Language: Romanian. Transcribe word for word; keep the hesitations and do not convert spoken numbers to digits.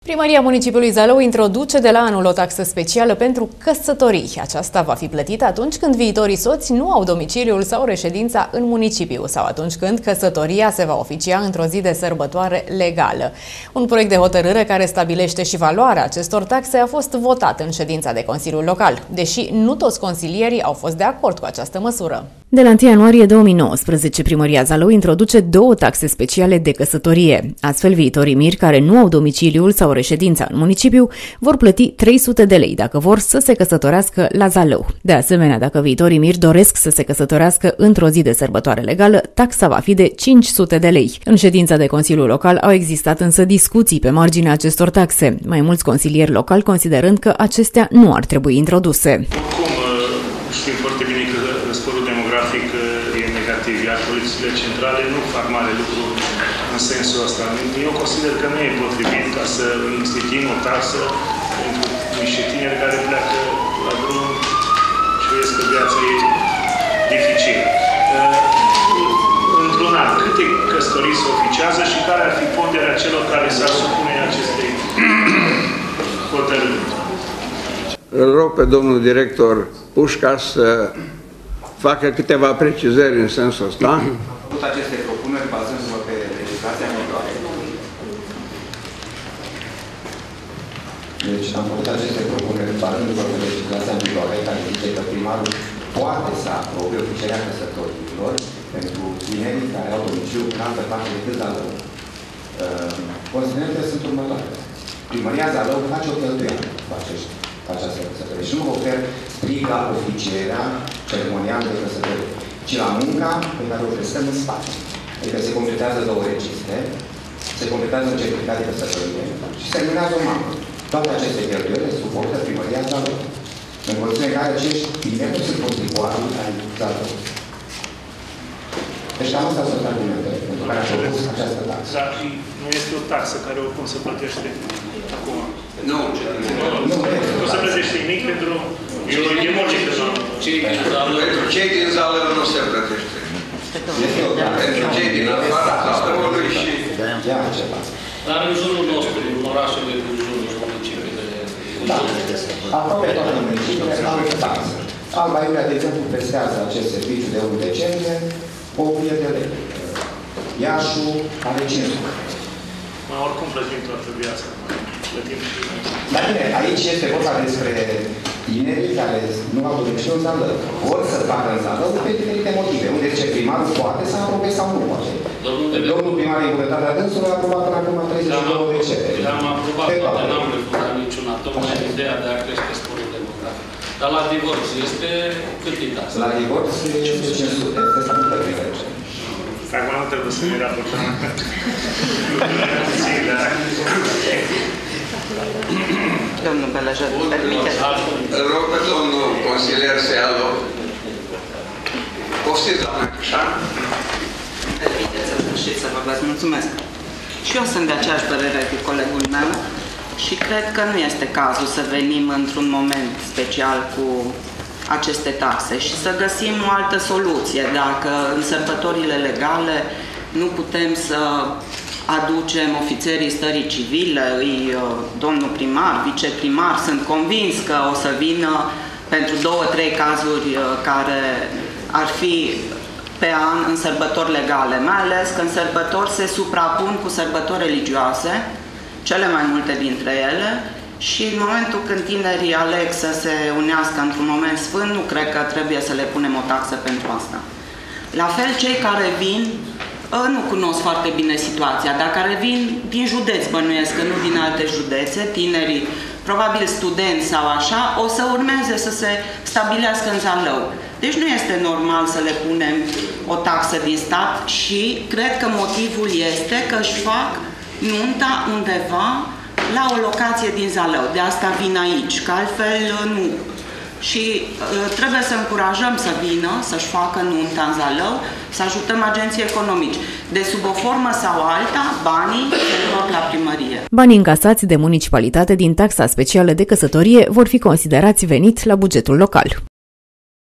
Primăria Municipiului Zalău introduce de la anul o taxă specială pentru căsătorii. Aceasta va fi plătită atunci când viitorii soți nu au domiciliul sau reședința în municipiu sau atunci când căsătoria se va oficia într-o zi de sărbătoare legală. Un proiect de hotărâre care stabilește și valoarea acestor taxe a fost votat în ședința de Consiliul Local, deși nu toți consilierii au fost de acord cu această măsură. De la întâi ianuarie două mii nouăsprezece, Primăria Zalău introduce două taxe speciale de căsătorie. Astfel, viitorii miri care nu au domiciliul sau reședința în municipiu vor plăti trei sute de lei dacă vor să se căsătorească la Zalău. De asemenea, dacă viitorii miri doresc să se căsătorească într-o zi de sărbătoare legală, taxa va fi de cinci sute de lei. În ședința de Consiliul Local au existat însă discuții pe marginea acestor taxe, mai mulți consilieri locali considerând că acestea nu ar trebui introduse. Oricum, știm foarte bine că războiul demografic e negativ, iar politicile centrale nu fac mare lucru în sensul ăsta. Eu consider că nu e potrivit ca să instituim o taxă pentru niște tineri care pleacă la drum și vezi că viața e dificilă. Într-un an, câte căsătorii se oficiază și care ar fi ponderea celor care s-ar supune acestei hotărâri? Îl rog pe domnul director Pușca să facă câteva precizări în sensul ăsta. Tot aceste propuneri bazându-mă pe legislația viitoare. Deci am făcut aceste propuneri bazându-mă pe legislația viitoare, care zice că primarul poate să aprobe oficierea căsătorilor pentru tinerii care au domiciliu în altă parte decât Zalău. Considerentele sunt următoare. Primăria Zalău face o cheltuială cu această căsătorie și nu ofer strict la oficierea ceremonială de căsătorie, ci la munca pe care o prestăm în spate. Adică se completează două registre, se completează un certificat de căsătorie și se semnează o mamă. Toate aceste cheltuieli le suportă Primăria Zalău, în condiții în care acești tineri nu sunt contribuabili ai Zalău. Deci cam astea sunt argumentele pentru care am propus această taxă. Dar nu este o taxă care oricum se plătește acum. Nu, nu, nu se plătește nimic pentru... E logică, nu? Pentru cei din Zalău nu se plătește. Pentru cei din afara Zalăului și... Dar în jurul nostru, în orașele din jurul municipiului. Da, aproape toate municipiile au o taxă. Alba Iulia, de exemplu, prestează acest serviciu de un deceniu, o mie de lei. Iașu are cinci sute. Mă, oricum plătim toată viața. Plătim și... Dar bine, aici este vorba despre tinerii care nu au domiciliu în Zalău. Vor să facă în Zalău pe diferite motive. Unde zice primarul poate să aprobe sau nu poate. Domnul primar, în bunătatea dânsului, a aprobat până acum treizeci și două de cereri. Le-am aprobat, poate n-am refutat niciuna, tocmai ideea de a crește sporul demografic. Dar la divorț este cât e taxa? La divorț este cinci sute. Este stabilită prin lege. Acum nu trebuie să ne raportăm. Domnul Bălăjăr, permiteți? Îl rog pe domnul consilier să ia loc. Poftiți, doamne, așa? Permiteți să sfârșit să vorbesc. Mulțumesc. Și eu sunt de aceeași părere cu colegul meu și cred că nu este cazul să venim într-un moment special cu aceste taxe și să găsim o altă soluție. Dacă în sărbătorile legale nu putem să aducem ofițerii stării civile, îi, domnul primar, viceprimar, sunt convins că o să vină pentru două, trei cazuri care ar fi pe an în sărbători legale, mai ales că în sărbători se suprapun cu sărbători religioase, cele mai multe dintre ele, și în momentul când tinerii aleg să se unească într-un moment sfânt, nu cred că trebuie să le punem o taxă pentru asta. La fel, cei care vin, nu cunosc foarte bine situația, dar care vin din județ, bănuiesc că nu din alte județe, tinerii, probabil studenți sau așa, o să urmeze să se stabilească în Zalău. Deci nu este normal să le punem o taxă din stat și cred că motivul este că își fac nunta undeva la o locație din Zalău. De asta vin aici, că altfel nu. Și uh, trebuie să încurajăm să vină, să-și facă nunta în Zalău, să ajutăm agenții economici. De sub o formă sau alta, banii se duc la primărie. Banii încasați de municipalitate din taxa specială de căsătorie vor fi considerați venit la bugetul local.